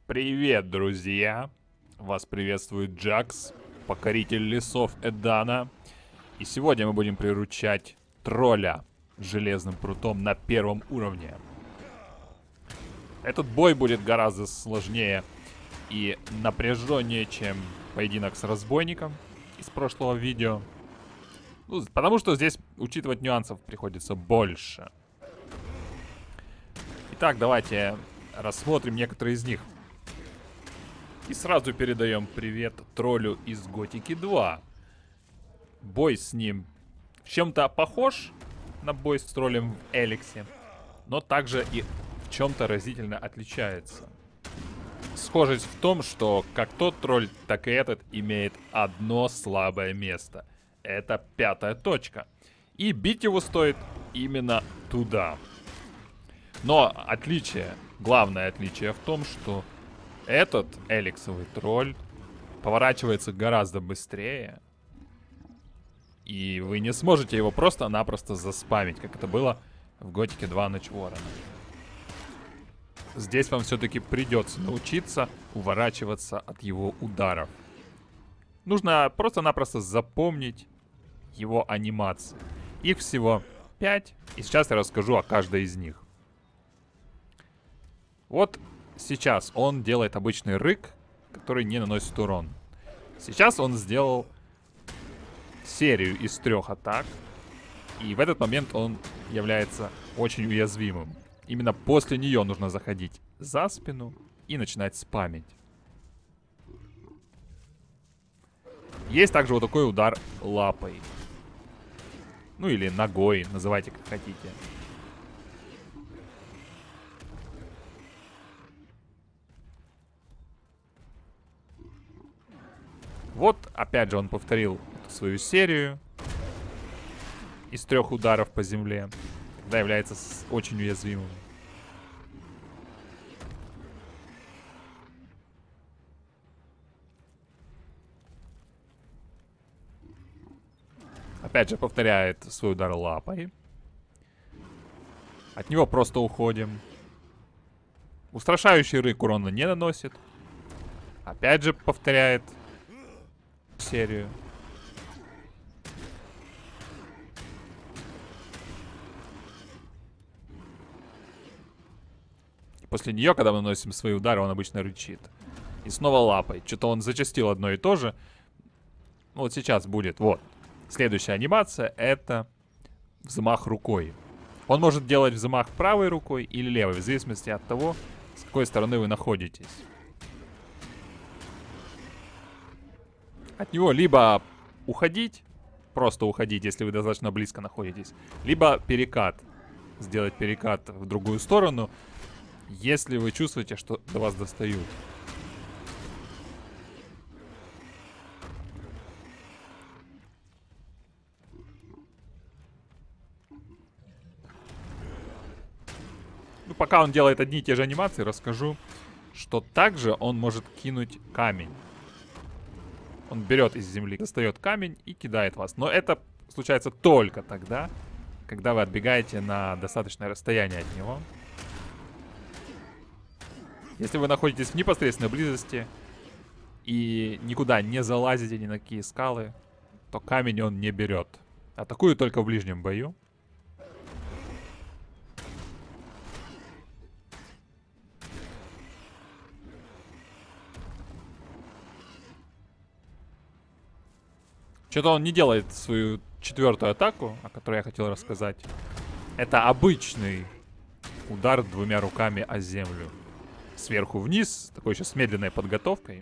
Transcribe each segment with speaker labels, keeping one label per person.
Speaker 1: Привет, друзья! Вас приветствует Джакс, покоритель лесов Эдана. И сегодня мы будем приручать тролля с железным прутом на первом уровне. Этот бой будет гораздо сложнее и напряженнее, чем поединок с разбойником из прошлого видео. Ну, потому что здесь учитывать нюансов приходится больше. Итак, давайте рассмотрим некоторые из них. И сразу передаем привет троллю из Готики 2. Бой с ним в чем-то похож на бой с троллем в Эликсе, но также и в чем-то разительно отличается. Схожесть в том, что как тот тролль, так и этот имеет одно слабое место. Это 5-я точка. И бить его стоит именно туда. Но отличие, главное отличие в том, что этот эликсовый тролль поворачивается гораздо быстрее. И вы не сможете его просто-напросто заспамить, как это было в Готике 2 Ночь Ворона. Здесь вам все-таки придется научиться уворачиваться от его ударов. Нужно просто-напросто запомнить его анимации. Их всего 5, и сейчас я расскажу о каждой из них. Вот сейчас он делает обычный рык, который не наносит урон. Сейчас он сделал серию из 3 атак. И в этот момент он является очень уязвимым. Именно после нее нужно заходить за спину и начинать спамить. Есть также вот такой удар лапой. Ну или ногой, называйте как хотите. Вот, опять же, он повторил свою серию из 3 ударов по земле, когда является очень уязвимым. Опять же, повторяет свой удар лапой. От него просто уходим. Устрашающий рык урона не наносит. Опять же, повторяет серию. После нее, когда мы наносим свои удары, он обычно рычит. И снова лапой. Что-то он зачастил одно и то же. Ну, вот сейчас будет. Вот. Следующая анимация — это взмах рукой. Он может делать взмах правой рукой или левой, в зависимости от того, с какой стороны вы находитесь. От него либо уходить, просто уходить, если вы достаточно близко находитесь, либо перекат. Сделать перекат в другую сторону, если вы чувствуете, что до вас достают. Ну, пока он делает одни и те же анимации, расскажу, что также он может кинуть камень. Он берет из земли, достает камень и кидает вас. Но это случается только тогда, когда вы отбегаете на достаточное расстояние от него. Если вы находитесь в непосредственной близости и никуда не залазите ни на какие скалы, то камень он не берет. Атакую только в ближнем бою. Что-то он не делает свою 4-ю атаку, о которой я хотел рассказать. Это обычный удар 2 руками о землю. Сверху вниз, такой еще с медленной подготовкой.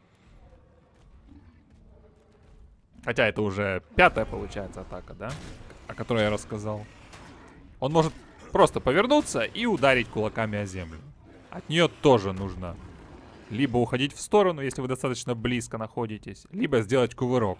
Speaker 1: Хотя это уже 5-я, получается, атака, да? О которой я рассказал. Он может просто повернуться и ударить кулаками о землю. От нее тоже нужно либо уходить в сторону, если вы достаточно близко находитесь, либо сделать кувырок.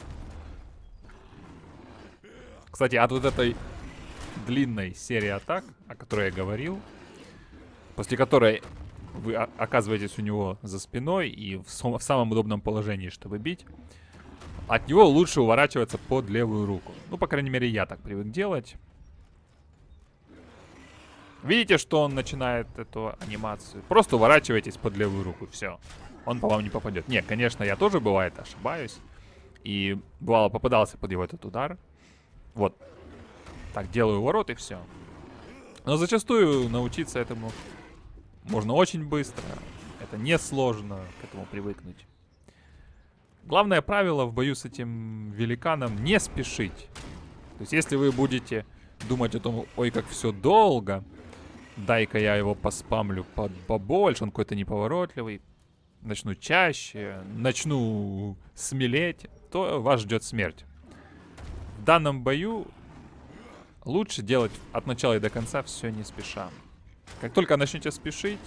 Speaker 1: Кстати, от вот этой длинной серии атак, о которой я говорил, после которой вы оказываетесь у него за спиной и в самом удобном положении, чтобы бить, от него лучше уворачиваться под левую руку. Ну, по крайней мере, я так привык делать. Видите, что он начинает эту анимацию? Просто уворачивайтесь под левую руку, все. Он по вам не попадет. Не, конечно, я тоже, бывает, ошибаюсь. И бывало попадался под его этот удар. Вот. Так, делаю ворот и все. Но зачастую научиться этому можно очень быстро. Это несложно к этому привыкнуть. Главное правило в бою с этим великаном — не спешить. То есть если вы будете думать о том, ой, как все долго, дай-ка я его поспамлю побольше, он какой-то неповоротливый, начну чаще, начну смелеть, то вас ждет смерть. В данном бою лучше делать от начала и до конца все не спеша. Как только начнете спешить,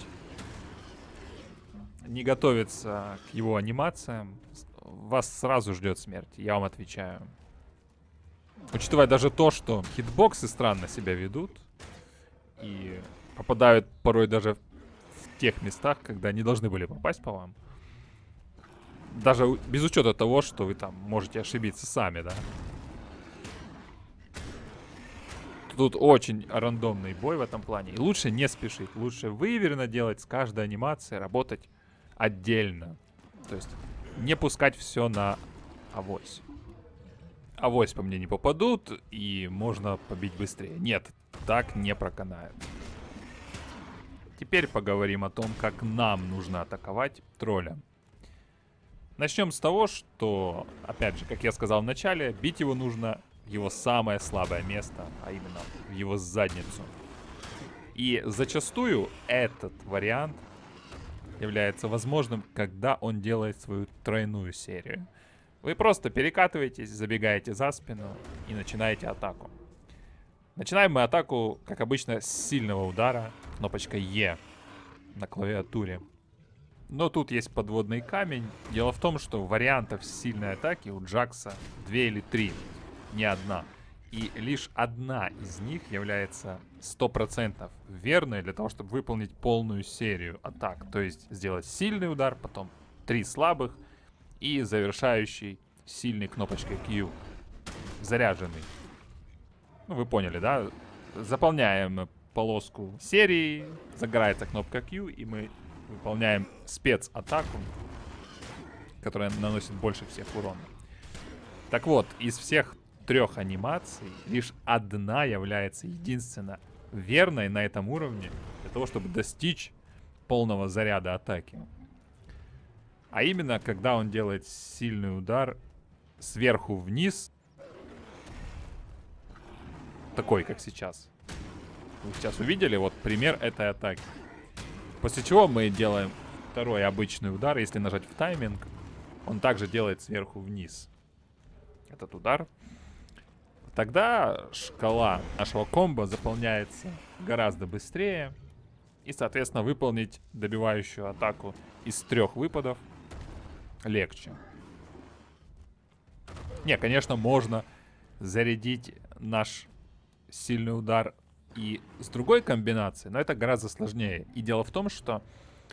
Speaker 1: не готовиться к его анимациям, вас сразу ждет смерть, я вам отвечаю. Учитывая даже то, что хитбоксы странно себя ведут и попадают порой даже в тех местах, когда не должны были попасть по вам. Даже без учета того, что вы там можете ошибиться сами, да. Тут очень рандомный бой в этом плане. И лучше не спешить. Лучше выверенно делать с каждой анимацией, работать отдельно. То есть не пускать все на авось. Авось по мне не попадут, и можно побить быстрее. Нет, так не проканает. Теперь поговорим о том, как нам нужно атаковать тролля. Начнем с того, что, опять же, как я сказал в начале, бить его нужно в его самое слабое место, а именно в его задницу. И зачастую этот вариант является возможным, когда он делает свою тройную серию. Вы просто перекатываетесь, забегаете за спину и начинаете атаку. Начинаем мы атаку, как обычно, с сильного удара, кнопочкой Е на клавиатуре. Но тут есть подводный камень. Дело в том, что вариантов сильной атаки у Джакса 2 или 3, не одна. И лишь одна из них является 100% верной для того, чтобы выполнить полную серию атак. То есть сделать сильный удар, потом 3 слабых и завершающий сильной кнопочкой Q. Заряженный. Ну, вы поняли, да? Заполняем полоску серии, загорается кнопка Q, и мы выполняем спецатаку, которая наносит больше всех урона. Так вот, из всех 3 анимаций лишь одна является единственно верной на этом уровне для того, чтобы достичь полного заряда атаки. А именно, когда он делает сильный удар сверху вниз, такой, как сейчас. Вы сейчас увидели вот пример этой атаки. После чего мы делаем второй обычный удар. Если нажать в тайминг, он также делает сверху вниз этот удар. Тогда шкала нашего комбо заполняется гораздо быстрее. И, соответственно, выполнить добивающую атаку из 3 выпадов легче. Не, конечно, можно зарядить наш сильный удар и с другой комбинацией, но это гораздо сложнее. И дело в том, что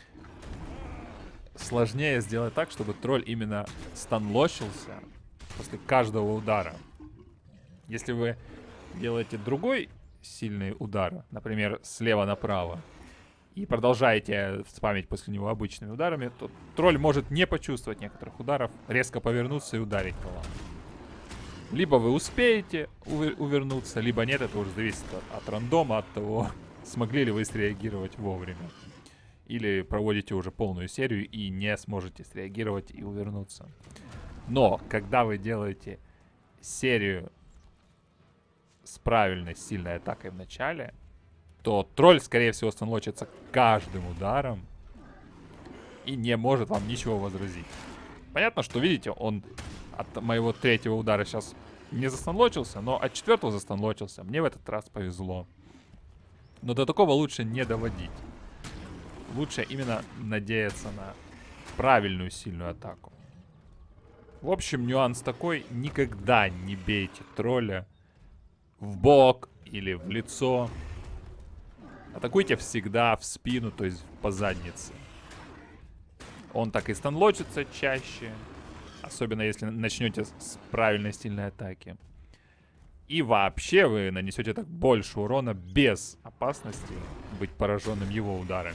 Speaker 1: сложнее сделать так, чтобы тролль именно станлочился после каждого удара. Если вы делаете другой сильный удар, например, слева направо, и продолжаете спамить после него обычными ударами, то тролль может не почувствовать некоторых ударов, резко повернуться и ударить по вам. Либо вы успеете увернуться, либо нет, это уже зависит от рандома, от того, смогли ли вы среагировать вовремя. Или проводите уже полную серию и не сможете среагировать и увернуться. Но, когда вы делаете серию с правильной сильной атакой в начале, то тролль, скорее всего, станлочится каждым ударом и не может вам ничего возразить. Понятно, что, видите, он от моего 3-го удара сейчас не застанлочился, но от 4-го застанлочился. Мне в этот раз повезло. Но до такого лучше не доводить. Лучше именно надеяться на правильную сильную атаку. В общем, нюанс такой: никогда не бейте тролля в бок или в лицо. Атакуйте всегда в спину, то есть по заднице. Он так и станлочится чаще. Особенно если начнете с правильной сильной атаки. И вообще вы нанесете так больше урона без опасности быть пораженным его ударами.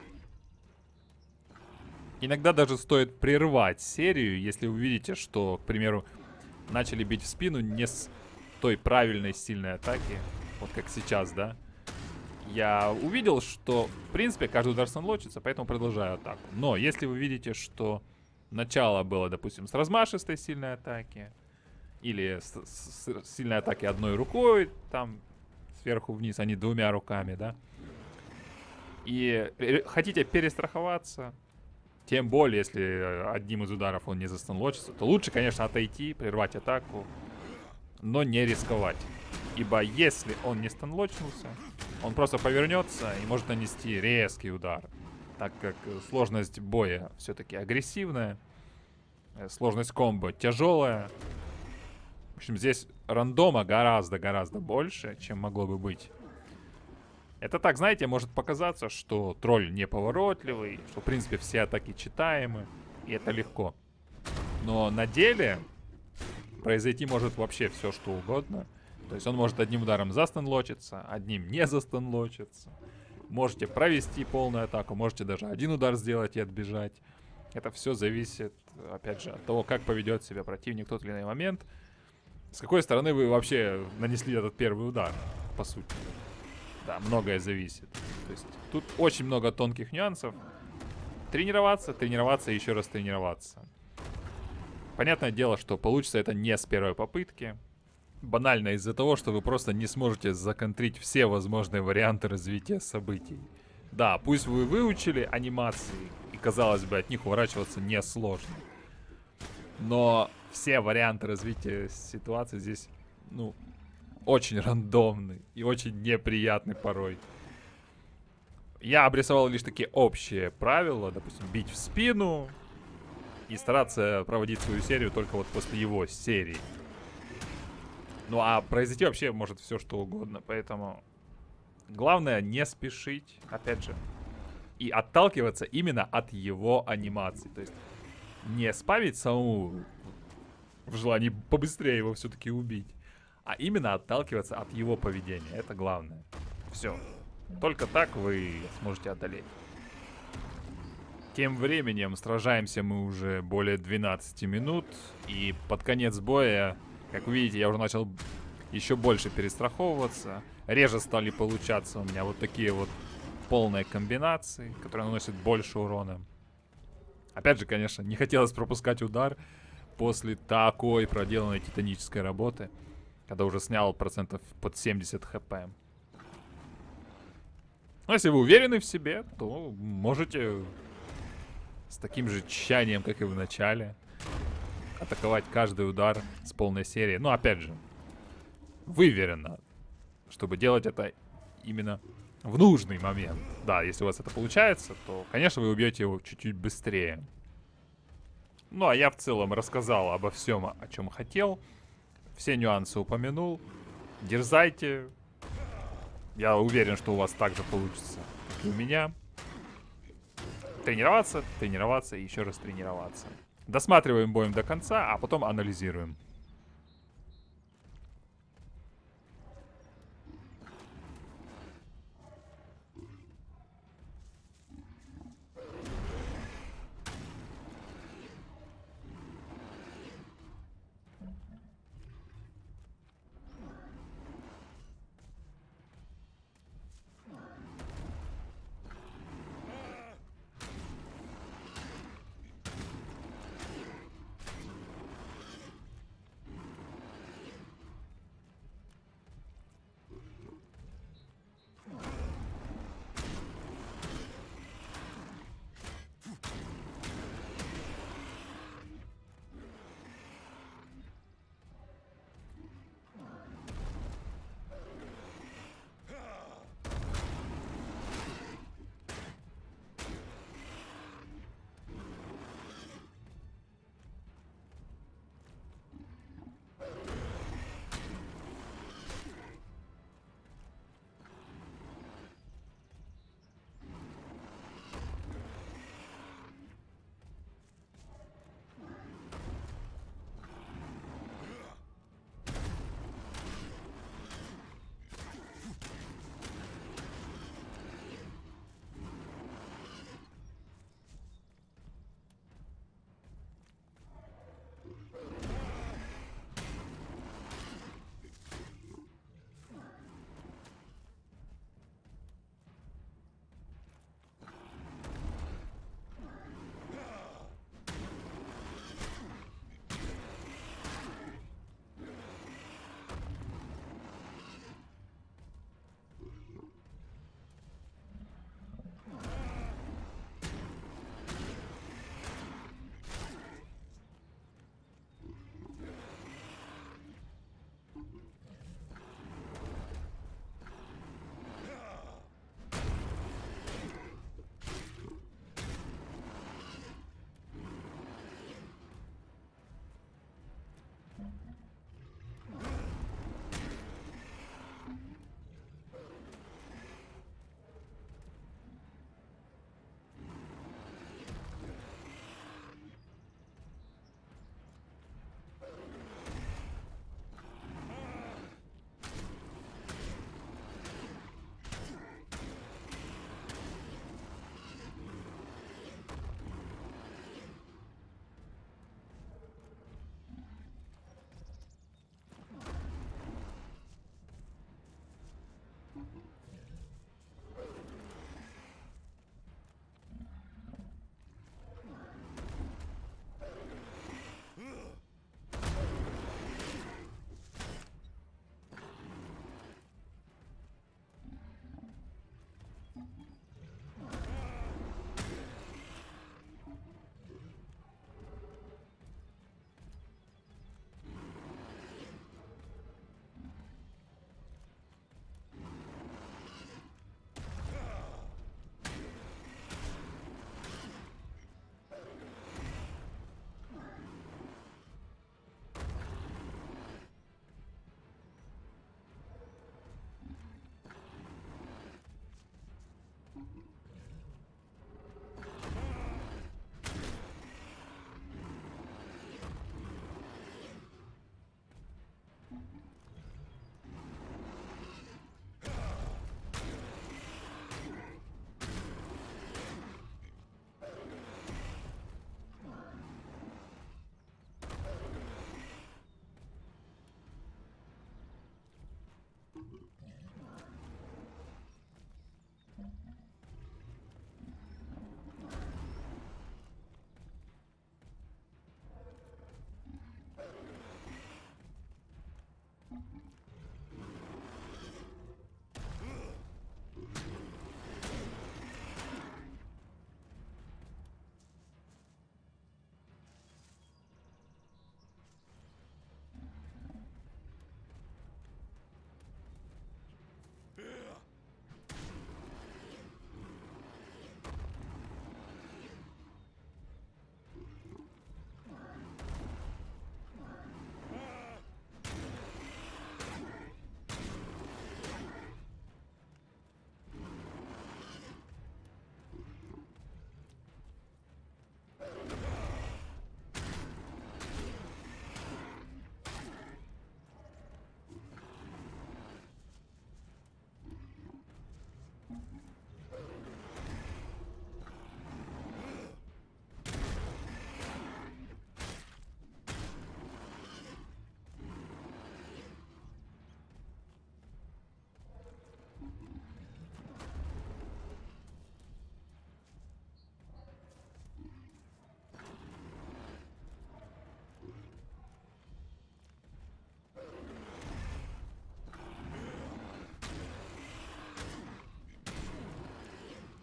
Speaker 1: Иногда даже стоит прервать серию, если вы видите, что, к примеру, начали бить в спину не с той правильной сильной атаки, вот как сейчас, да. Я увидел, что, в принципе, каждый удар станлочится, поэтому продолжаю атаку. Но если вы видите, что начало было, допустим, с размашистой сильной атаки, или с сильной атаки одной рукой, там, сверху вниз, а не двумя руками, да, и хотите перестраховаться, тем более, если одним из ударов он не застанлочится, то лучше, конечно, отойти, прервать атаку, но не рисковать. Ибо если он не станлочнулся, он просто повернется и может нанести резкий удар. Так как сложность боя все-таки агрессивная, сложность комбо тяжелая. В общем, здесь рандома гораздо-гораздо больше, чем могло бы быть. Это так, знаете, может показаться, что тролль неповоротливый, что, в принципе, все атаки читаемы, и это легко. Но на деле произойти может вообще все, что угодно. То есть он может одним ударом застанлочиться, одним не застанлочиться. Можете провести полную атаку, можете даже один удар сделать и отбежать. Это все зависит, опять же, от того, как поведет себя противник в тот или иной момент. С какой стороны вы вообще нанесли этот первый удар, по сути. Да, многое зависит. То есть тут очень много тонких нюансов. Тренироваться, тренироваться и еще раз тренироваться. Понятное дело, что получится это не с первой попытки. Банально из-за того, что вы просто не сможете законтрить все возможные варианты развития событий. Да, пусть вы выучили анимации, и, казалось бы, от них уворачиваться несложно. Но все варианты развития ситуации здесь, ну, очень рандомный и очень неприятный порой. Я обрисовал лишь такие общие правила, допустим, бить в спину и стараться проводить свою серию только вот после его серии. Ну а произойти вообще может все что угодно, поэтому главное не спешить, опять же, и отталкиваться именно от его анимации. То есть не спамить самому в желании побыстрее его все-таки убить, а именно отталкиваться от его поведения. Это главное. Все. Только так вы сможете одолеть. Тем временем сражаемся мы уже более 12 минут. И под конец боя, как вы видите, я уже начал еще больше перестраховываться. Реже стали получаться у меня вот такие вот полные комбинации, которые наносят больше урона. Опять же, конечно, не хотелось пропускать удар после такой проделанной титанической работы, когда уже снял процентов под 70 хп. Но если вы уверены в себе, то можете с таким же тщанием, как и в начале, атаковать каждый удар с полной серии. Но опять же, выверенно, чтобы делать это именно в нужный момент. Да, если у вас это получается, то, конечно, вы убьете его чуть-чуть быстрее. Ну, а я в целом рассказал обо всем, о чем хотел. Все нюансы упомянул. Дерзайте. Я уверен, что у вас так же получится, как и у меня. Тренироваться, тренироваться и еще раз тренироваться. Досматриваем боем до конца, а потом анализируем.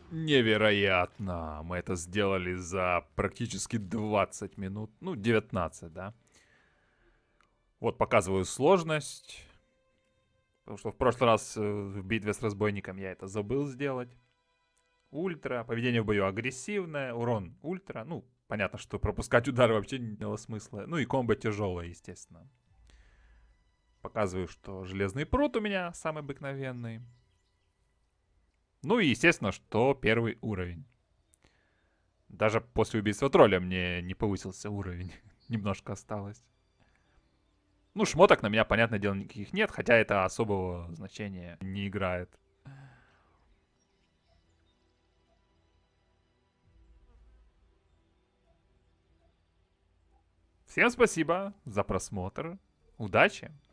Speaker 1: Невероятно. Мы это сделали за практически 20 минут. Ну, 19, да. Вот показываю сложность. Потому что в прошлый раз в битве с разбойником я это забыл сделать. Ультра. Поведение в бою агрессивное. Урон ультра. Ну, понятно, что пропускать удары вообще не имело смысла. Ну и комбо тяжелое, естественно. Показываю, что железный прут у меня самый обыкновенный. Ну и естественно, что первый уровень. Даже после убийства тролля мне не повысился уровень. Немножко осталось. Ну, шмоток на меня, понятное дело, никаких нет, хотя это особого значения не играет. Всем спасибо за просмотр. Удачи!